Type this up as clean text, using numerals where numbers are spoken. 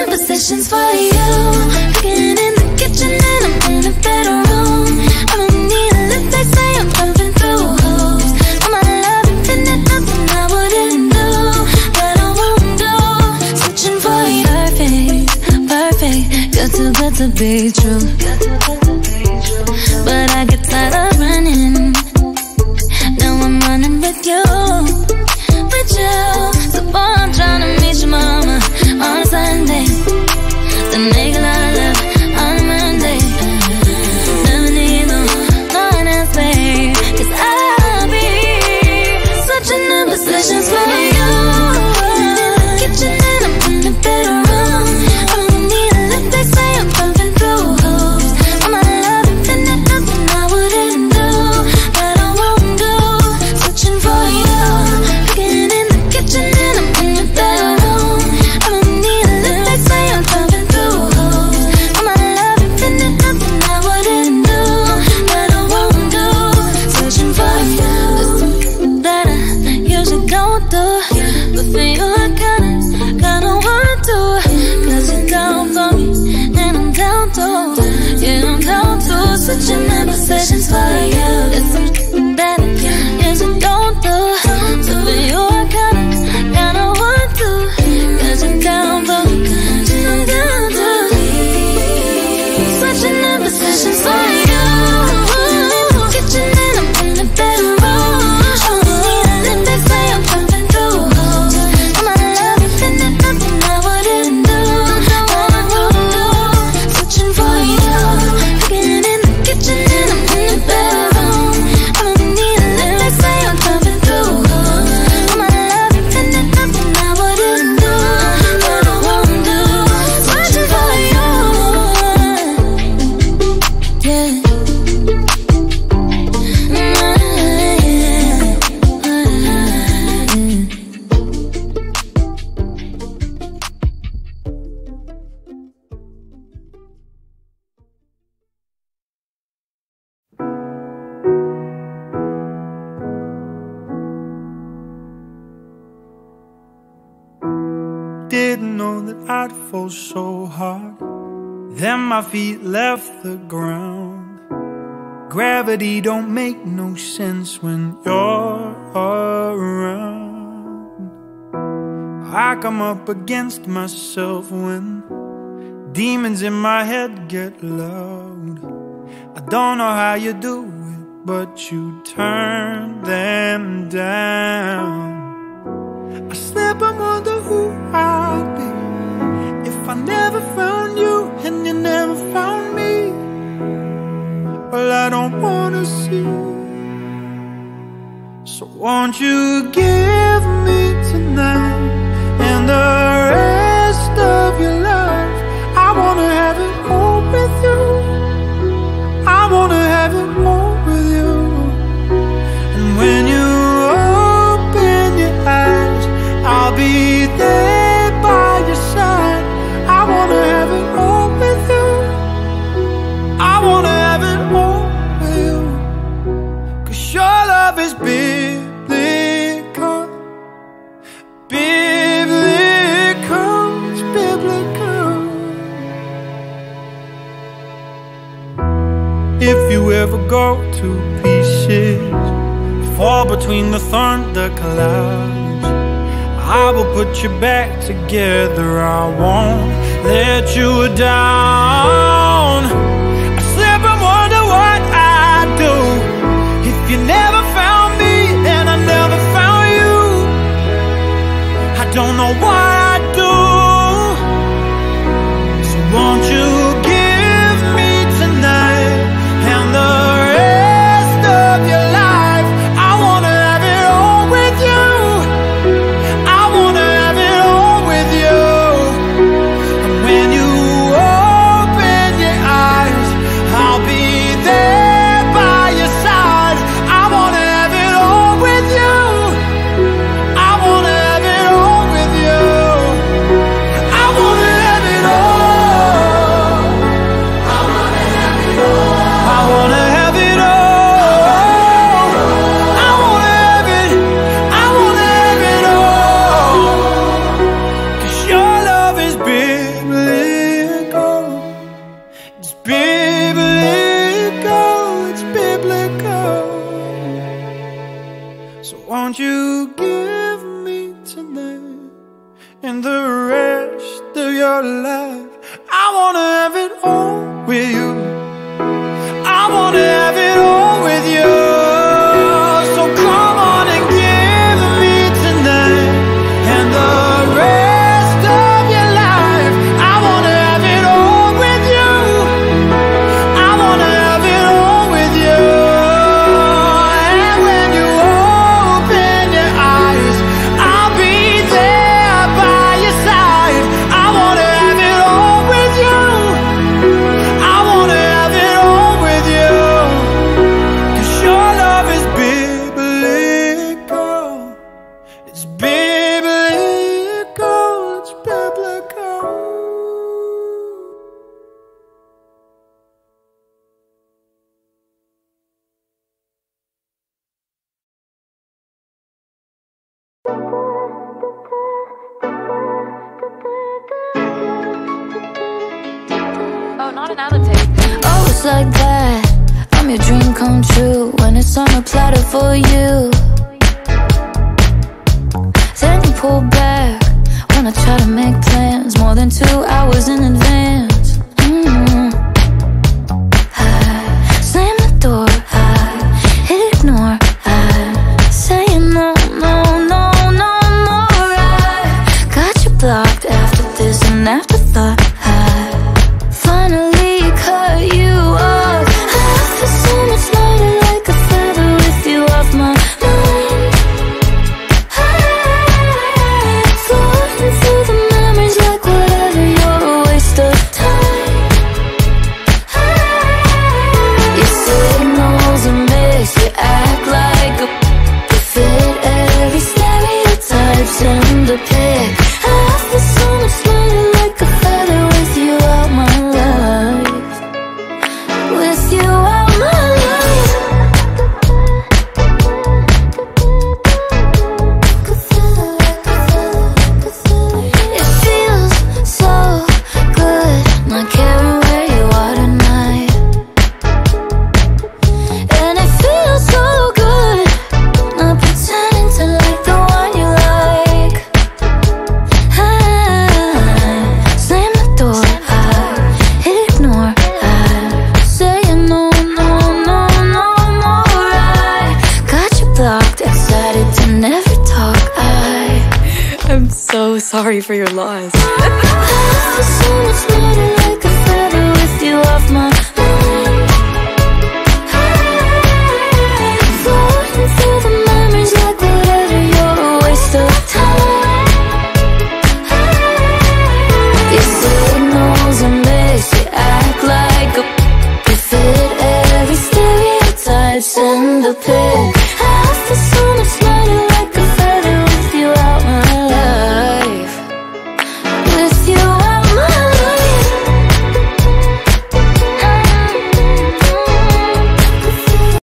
in positions for you. Cooking in the kitchen and I'm in the bedroom. I don't need a lift, they say I'm pumping through holes. For my love infinite, nothing I wouldn't do, that I won't do. Switching for you, perfect, perfect. You're too good to be true. But I get tired of running. Now I'm running with you, with you. So boy, I'm trying to meet your mama on a Sunday, then make a lot of love on a Monday. Never need no one else, babe, 'cause I'll be switching in positions for you. In the kitchen and I'm in the bedroom. I don't need a lift, they say I'm pumping through holes. For my love infinite, nothing I wouldn't do, that I won't do. Switching for you. Cooking in the kitchen and I'm in the bedroom. I don't need a lift, they say I'm pumping through holes. For my love infinite, nothing I wouldn't do, that I won't do. Switching for you. There's something that I usually don't do, but for you I kinda want to. 'Cause you're down for me and I'm down too. Yeah, I'm down to. Switching in positions for you. There's something that I usually don't do, but for you I kinda want to. 'Cause you're down for me and I'm down too. Switching in positions for you. Kitchen and I'm in the bedroom. I don't need a lift, they say I'm pumping through holes. For my love infinite, nothing I wouldn't do, that I won't do. Switching for you. Cooking in the kitchen and I'm in the bedroom. I don't need a lift, they say I'm pumping through holes. For my love infinite, nothing I wouldn't do, that I won't do. Switching for you. Yeah. Didn't know that I'd fall so hard, then my feet left the ground. Gravity don't make no sense when you're around. I come up against myself when demons in my head get loud. I don't know how you do it, but you turn them down. I slip and wonder who I'd be if I never found you and you never found me. Well, I don't wanna see, so won't you give me tonight and the rest of your life? I wanna have it all with you. I wanna have it all with you. And when you open your eyes, I'll be there by your side. I wanna have it all with you. I wanna have it all with you. 'Cause your love is biblical. Biblical, it's biblical. If you ever go to pieces, fall between the thunder clouds, I will put you back together. I won't let you down. I slip and wonder what I'd do if you never found me and I never found you. I don't know what I'd do, so won't you give me tonight and the rest of your life? I wanna have it all with you. I wanna have it all with you. And when you open your eyes, I'll be there by your side. I wanna have it all with you. I wanna have it all with you. I wanna have it all. and the rest of your life. I wanna have it all with you. I wanna have it all with you. So come on and give me tonight and the rest of your life. I wanna have it all with you. I wanna have it all with you. And when you open your eyes, I'll be there by your side. I wanna have it all with you. I wanna have it all with you. 'Cause your love is biblical. It's biblical. It's biblical. Oh, not another tape. Oh, it's like that. I'm your dream come true when it's on a platter for you. Then you pull back when I try to make plans more than 2 hours in advance. I slam the door, I ignore, I say no, no, no, no more. I got you blocked after this and afterthought. I finally cut you off. I feel so much lighter, like a feather with you off my mind. Floating through the memories like whatever, you're a waste of time. Your signals are mixed, you act like a fit every stereotype, send a pic. I feel so much lighter, like a feather with you out my life. With you out my life. It feels so good not caring where you are tonight. And it feels so good not pretending to like the one you like. I slam the door, I ignore, I say no, no, no, no more. I got you blocked, excited to never talk. I'm so sorry for your loss. I feel so much lighter, like a feather with you off my